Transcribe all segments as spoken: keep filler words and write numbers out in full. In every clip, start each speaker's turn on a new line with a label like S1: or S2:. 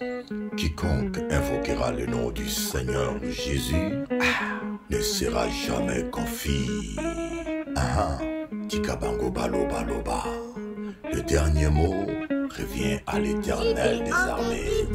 S1: Quiconque invoquera le nom du Seigneur Jésus ne sera jamais confit. Ah, Tikabango balo baloba. Le dernier mot revient à l'Éternel des armées.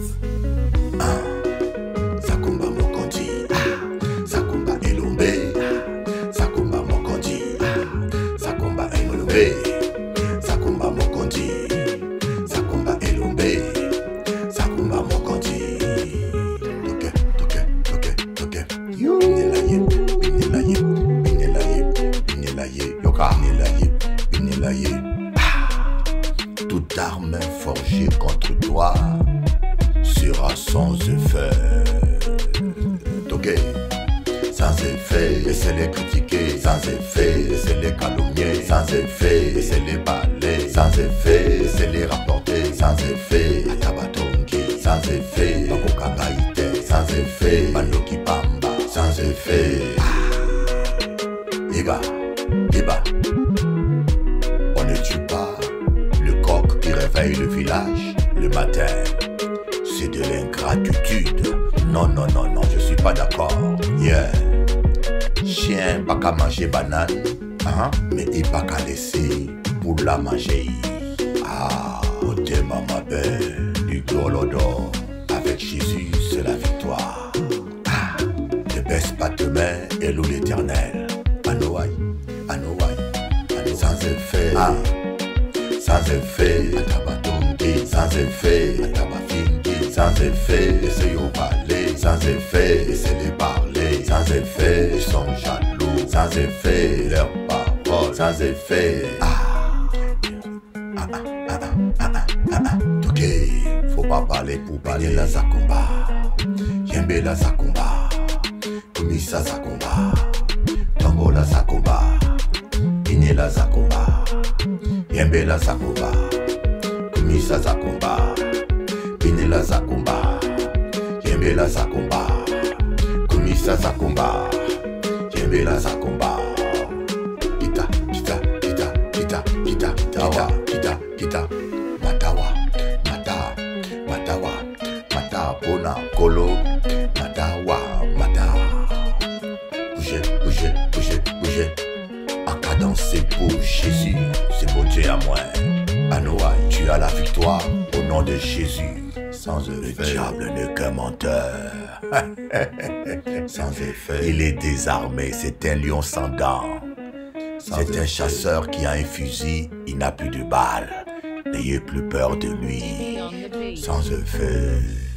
S1: Ah, Sakumba Mokondi. Ah, Sakumba Elombe. Sakumba Mokondi. Ah, Sakumba Elombe. Sakumba Mokondi. Sakumba Elombe. Sakumba Mokondi. Toke, toke, toke, toke. Binelaye, binelaye, binelaye, binelaye, yoka, binelaye, binelaye. Toute arme forgée contre toi sera sans effet. Toke, sans effet, laissez-les critiquer. Sans effet, laissez-les calomnier. Sans effet, laissez-les balayer. Sans effet, laissez-les rapporter. Sans effet, Atabatongi. Sans effet, Bakokabaïte. Sans effet, Bandoki Pamba. Sans effet, Iba, Iba. On ne tue pas le coq qui réveille le village le matin. C'est de l'ingratitude. Non, non, non, non, je suis pas d'accord. Yeah. Chien pas qu'à manger banane, hein? Mais il pas qu'à laisser pour la manger. Ah, au thème ma belle, du Golodo. Avec Jésus, c'est la victoire. Ah, ne baisse pas tes mains et loue l'Éternel. Anoaï, Anoaï, Anoaï. Sans effet, ah, sans effet, Atabatongi. Sans effet, Atabafingi. Sans effet, laissez-les parler. Sans effet, laissez-les parler. Sans effet, ils sont jaloux. Sans effet, leurs paroles. Sans effet, ah, ah, ah, ah, ah, ah, ah, ah. Ok, faut pas parler pour parler la Zakumba. Yembe la Zakumba. Kumisa Zakumba. Tongo la Zakumba. Ine la Zakumba. Yembe la Zakumba. Kumisa Zakumba. Ine la Zakumba. Yembe la Zakumba. Kumisa Zakumba. Yembe la Zakumba. Kita, kita, kita, kita, kita, kita, kita, kita. Matawa, mata, matawa, mata pona kolo. Matawa, mata. Bougez, bougez, bougez, bougez. En cadence pour Jésus, c'est pour Dieu à moi. Anoaï, tu as la victoire au nom de Jésus. Sans effet, le diable n'est qu'un menteur. Sans effet, il est désarmé, c'est un lion sans dents. C'est un chasseur qui a un fusil, il n'a plus de balles. N'ayez plus peur de lui. Sans effet.